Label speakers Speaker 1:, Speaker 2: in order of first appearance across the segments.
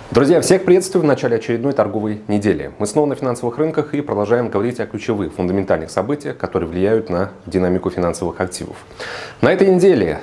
Speaker 1: Друзья, всех приветствую в начале очередной торговой недели. Мы снова на финансовых рынках и продолжаем говорить о ключевых, фундаментальных событиях, которые влияют на динамику финансовых активов. На этой неделе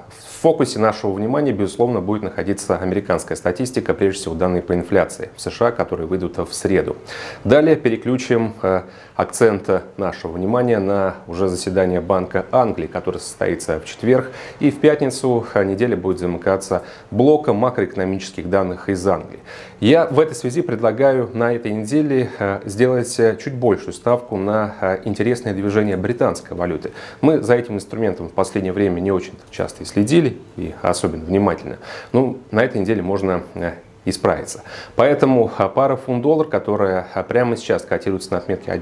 Speaker 1: в фокусе нашего внимания, безусловно, будет находиться американская статистика, прежде всего данные по инфляции в США, которые выйдут в среду. Далее переключим акцент нашего внимания на уже заседание Банка Англии, которое состоится в четверг. И в пятницу неделя будет замыкаться блоком макроэкономических данных из Англии. Я в этой связи предлагаю на этой неделе сделать чуть большую ставку на интересное движение британской валюты. Мы за этим инструментом в последнее время не очень часто и следили, и особенно внимательно. Но на этой неделе можно исправиться. Поэтому пара фунт-доллар, которая прямо сейчас котируется на отметке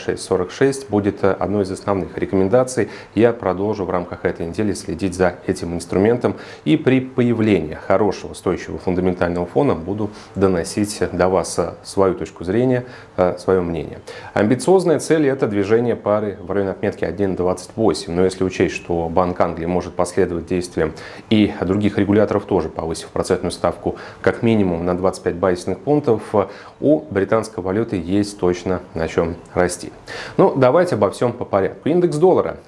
Speaker 1: 1.2646, будет одной из основных рекомендаций. Я продолжу в рамках этой недели следить за этим инструментом и при появлении хорошего, стоящего фундаментального фона буду доносить до вас свою точку зрения, свое мнение. Амбициозная цель – это движение пары в районе отметки 1.28. Но если учесть, что Банк Англии может последовать действиям и других регуляторов тоже, повысив процентную ставку как минимум на 25 базисных пунктов, у британской валюты есть точно на чем расти. Ну, давайте обо всем по порядку. Индекс доллара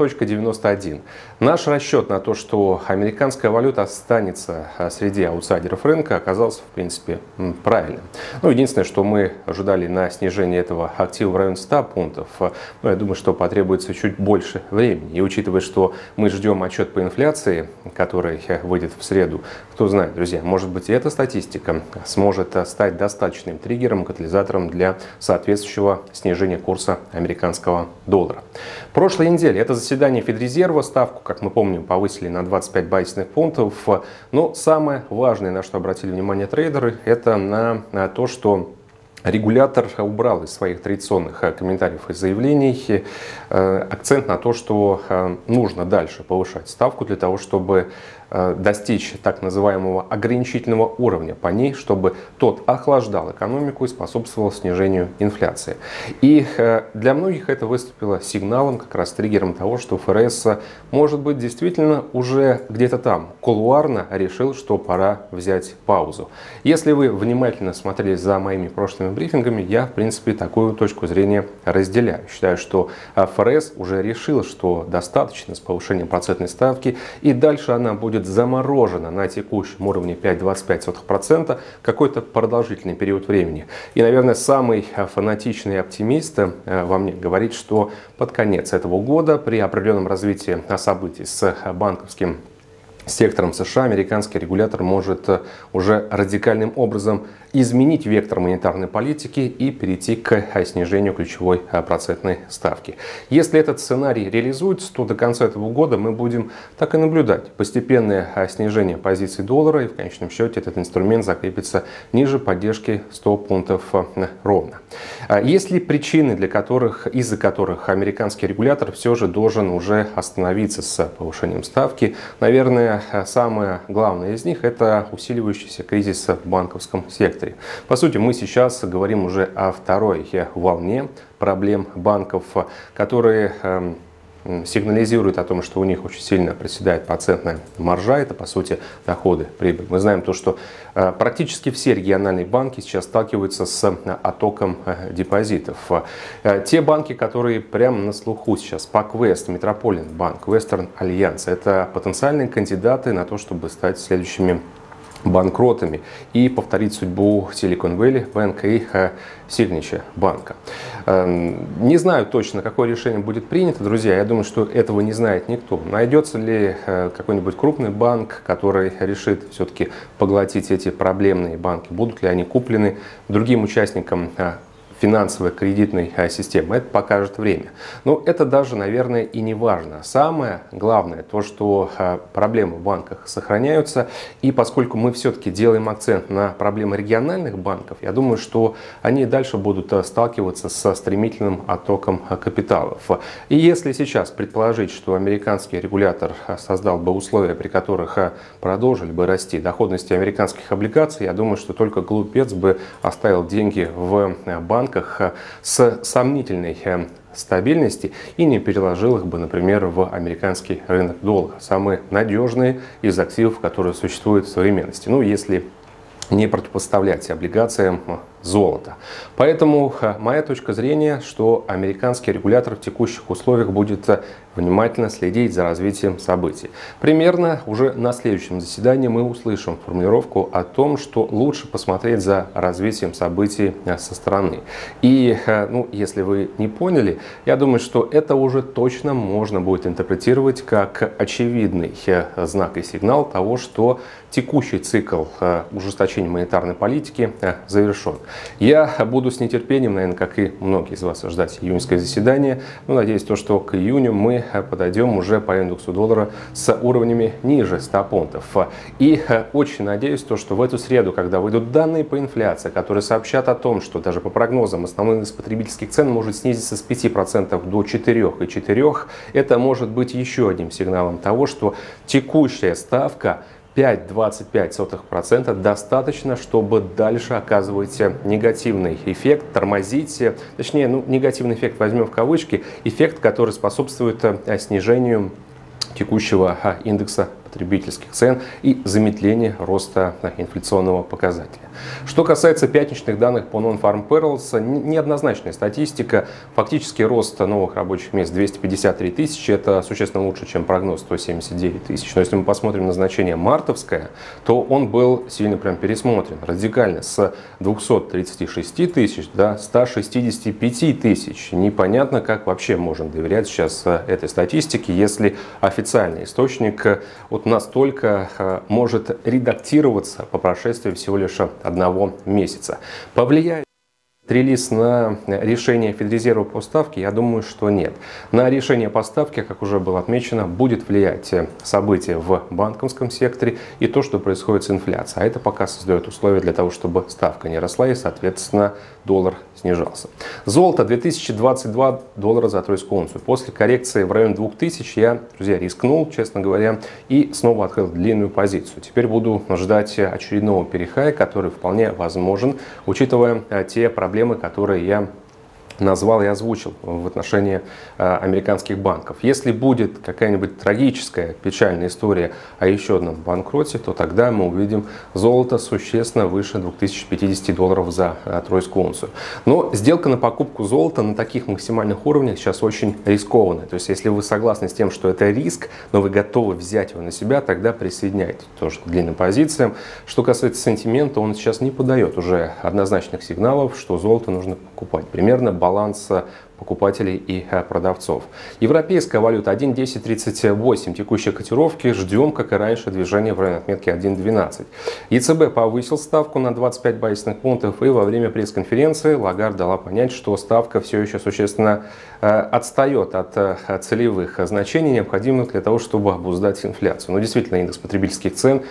Speaker 1: 100.91. Наш расчет на то, что американская валюта останется среди аутсайдеров рынка, оказался, в принципе, правильным. Ну, единственное, что мы ожидали на снижение этого актива в районе 100 пунктов, но я думаю, что потребуется чуть больше времени. И учитывая, что мы ждем отчет по инфляции, который выйдет в среду, кто знает, друзья, может быть, и эта статистика сможет стать достаточным триггером, катализатором для соответствующего снижения курса американского доллара. Прошлой неделе это заседание Федрезерва, ставку, как мы помним, повысили на 25 базисных пунктов. Но самое важное, на что обратили внимание трейдеры, это на то, что регулятор убрал из своих традиционных комментариев и заявлений акцент на то, что нужно дальше повышать ставку для того, чтобы достичь так называемого ограничительного уровня по ней, чтобы тот охлаждал экономику и способствовал снижению инфляции. И для многих это выступило сигналом, как раз триггером того, что ФРС, может быть, действительно уже где-то там кулуарно решил, что пора взять паузу. Если вы внимательно смотрели за моими прошлыми брифингами, я, в принципе, такую точку зрения разделяю. Считаю, что ФРС уже решил, что достаточно с повышением процентной ставки, и дальше она будет заморожена на текущем уровне 5,25% какой-то продолжительный период времени. И, наверное, самый фанатичный оптимист во мне говорит, что под конец этого года при определенном развитии событий с банковским сектором США американский регулятор может уже радикальным образом изменить вектор монетарной политики и перейти к снижению ключевой процентной ставки. Если этот сценарий реализуется, то до конца этого года мы будем так и наблюдать постепенное снижение позиций доллара, и в конечном счете этот инструмент закрепится ниже поддержки 100 пунктов ровно. Есть ли причины, из-за которых американский регулятор все же должен уже остановиться с повышением ставки? Наверное, самое главное из них – это усиливающийся кризис в банковском секторе. По сути, мы сейчас говорим уже о второй волне проблем банков, которые сигнализируют о том, что у них очень сильно проседает процентная маржа, это по сути доходы, прибыль. Мы знаем то, что практически все региональные банки сейчас сталкиваются с оттоком депозитов. Те банки, которые прямо на слуху сейчас, PacWest, Metropolitan Bank, Western Alliance, это потенциальные кандидаты на то, чтобы стать следующими банкротами и повторить судьбу Silicon Valley Bank и Signature банка. Не знаю точно, какое решение будет принято, друзья. Я думаю, что этого не знает никто. Найдется ли какой-нибудь крупный банк, который решит все-таки поглотить эти проблемные банки? Будут ли они куплены другим участникам финансовой кредитной системы? Это покажет время. Но это даже, наверное, и не важно. Самое главное то, что проблемы в банках сохраняются. И поскольку мы все-таки делаем акцент на проблемы региональных банков, я думаю, что они дальше будут сталкиваться со стремительным оттоком капиталов. И если сейчас предположить, что американский регулятор создал бы условия, при которых продолжили бы расти доходности американских облигаций, я думаю, что только глупец бы оставил деньги в банках с сомнительной стабильности и не переложил их бы, например, в американский рынок доллара, самые надежные из активов, которые существуют в современности. Ну, если не противопоставлять облигациям золота. Поэтому моя точка зрения, что американский регулятор в текущих условиях будет внимательно следить за развитием событий. Примерно уже на следующем заседании мы услышим формулировку о том, что лучше посмотреть за развитием событий со стороны. И, если вы не поняли, я думаю, что это уже точно можно будет интерпретировать как очевидный знак и сигнал того, что текущий цикл ужесточения монетарной политики завершен. Я буду с нетерпением, наверное, как и многие из вас, ждать июньское заседание. Но надеюсь, что к июню мы подойдем уже по индексу доллара с уровнями ниже 100 пунктов. И очень надеюсь, что в эту среду, когда выйдут данные по инфляции, которые сообщат о том, что даже по прогнозам основной индекс потребительских цен может снизиться с 5% до 4,4%, это может быть еще одним сигналом того, что текущая ставка 5,25% достаточно, чтобы дальше оказывать негативный эффект, тормозить, точнее, негативный эффект возьмем в кавычки, эффект, который способствует снижению текущего индекса потребительских цен и замедление роста инфляционного показателя. Что касается пятничных данных по Non-Farm Payrolls, неоднозначная статистика. Фактически рост новых рабочих мест 253 тысячи, это существенно лучше, чем прогноз 179 тысяч. Но если мы посмотрим на значение мартовское, то он был сильно пересмотрен радикально с 236 тысяч до 165 тысяч. Непонятно, как вообще можно доверять сейчас этой статистике, если официальный источник настолько может редактироваться по прошествии всего лишь 1 месяца. Повлияет релиз на решение Федрезерва по ставке? Я думаю, что нет. На решение по ставке, как уже было отмечено, будет влиять события в банковском секторе и то, что происходит с инфляцией. А это пока создает условия для того, чтобы ставка не росла и, соответственно, доллар снижался. Золото 2022 доллара за тройскую унцию. После коррекции в районе 2000 я, друзья, рискнул, честно говоря, и снова открыл длинную позицию. Теперь буду ждать очередного перехая, который вполне возможен, учитывая те проблемы, которые я назвал и озвучил в отношении американских банков. Если будет какая-нибудь трагическая, печальная история о еще одном банкроте, то тогда мы увидим золото существенно выше 2050 долларов за тройскую унцию. Но сделка на покупку золота на таких максимальных уровнях сейчас очень рискованная. То есть, если вы согласны с тем, что это риск, но вы готовы взять его на себя, тогда присоединяйтесь тоже к длинным позициям. Что касается сентимента, он сейчас не подает уже однозначных сигналов, что золото нужно покупать. Примерно баланса покупателей и продавцов. Европейская валюта 1.1038 текущей котировки. Ждем, как и раньше, движение в районе отметки 1.12. ЕЦБ повысил ставку на 25 базисных пунктов, и во время пресс-конференции Лагард дала понять, что ставка все еще существенно отстает от целевых значений, необходимых для того, чтобы обуздать инфляцию. Но действительно, индекс потребительских цен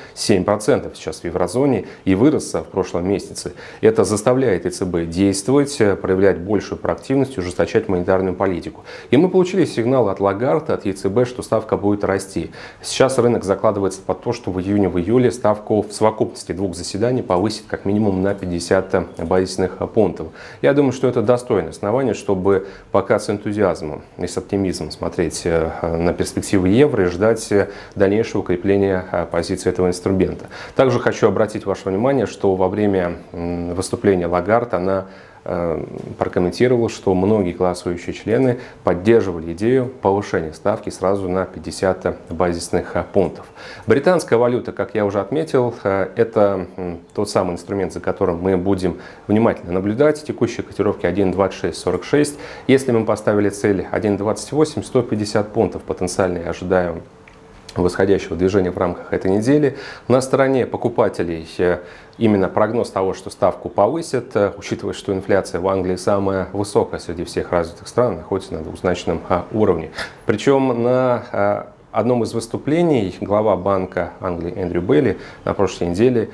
Speaker 1: 7% сейчас в еврозоне и вырос в прошлом месяце. Это заставляет ЕЦБ действовать, проявлять большую проактивность, ужесточать монетарную политику. И мы получили сигнал от Лагарда, от ЕЦБ, что ставка будет расти. Сейчас рынок закладывается под то, что в июне-июле ставку в совокупности двух заседаний повысит как минимум на 50 базисных пунктов. Я думаю, что это достойное основание, чтобы пока с энтузиазмом и с оптимизмом смотреть на перспективы евро и ждать дальнейшего укрепления позиции этого инструмента. Также хочу обратить ваше внимание, что во время выступления Лагард она прокомментировал, что многие голосующие члены поддерживали идею повышения ставки сразу на 50 базисных пунктов. Британская валюта, как я уже отметил, это тот самый инструмент, за которым мы будем внимательно наблюдать. Текущие котировки 1.2646. Если мы поставили цель 1.28, 150 пунктов потенциально я ожидаю восходящего движения в рамках этой недели. На стороне покупателей именно прогноз того, что ставку повысят, учитывая, что инфляция в Англии самая высокая среди всех развитых стран, находится на двузначном уровне. Причем на одном из выступлений глава Банка Англии Эндрю Бейли на прошлой неделе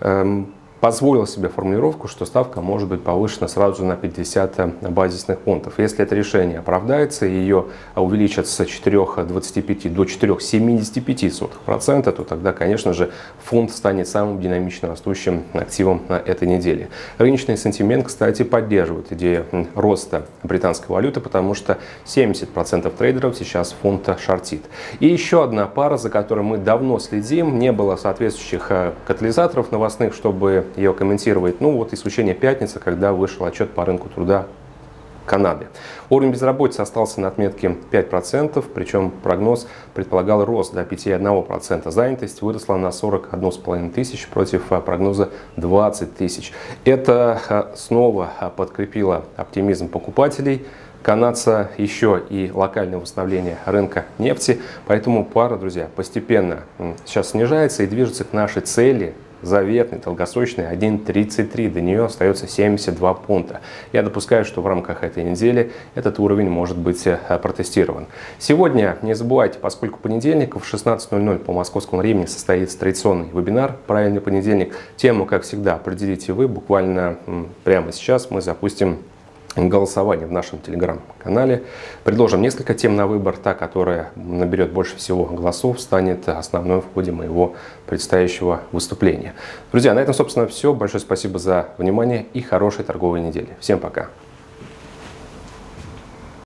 Speaker 1: позволил себе формулировку, что ставка может быть повышена сразу на 50 базисных пунктов. Если это решение оправдается и ее увеличат с 4,25 до 4,75%, то тогда, конечно же, фунт станет самым динамично растущим активом на этой неделе. Рыночный сентимент, кстати, поддерживает идею роста британской валюты, потому что 70% трейдеров сейчас фунта шортит. И еще одна пара, за которой мы давно следим, не было соответствующих катализаторов новостных, чтобы ее комментировать. Ну вот исключение пятницы, когда вышел отчет по рынку труда Канады. Уровень безработицы остался на отметке 5%, причем прогноз предполагал рост до 5,1%. Занятость выросла на 41,5 тысяч против прогноза 20 тысяч. Это снова подкрепило оптимизм покупателей канадца, еще и локальное восстановление рынка нефти. Поэтому пара, друзья, постепенно сейчас снижается и движется к нашей цели, заветный, долгосрочный 1.33, до нее остается 72 пункта. Я допускаю, что в рамках этой недели этот уровень может быть протестирован. Сегодня, не забывайте, поскольку понедельник в 16:00 по московскому времени состоится традиционный вебинар «Правильный понедельник». Тему, как всегда, определите вы. Буквально прямо сейчас мы запустим голосование в нашем телеграм-канале. Предложим несколько тем на выбор. Та, которая наберет больше всего голосов, станет основной в ходе моего предстоящего выступления. Друзья, на этом, собственно, все. Большое спасибо за внимание и хорошей торговой недели. Всем пока!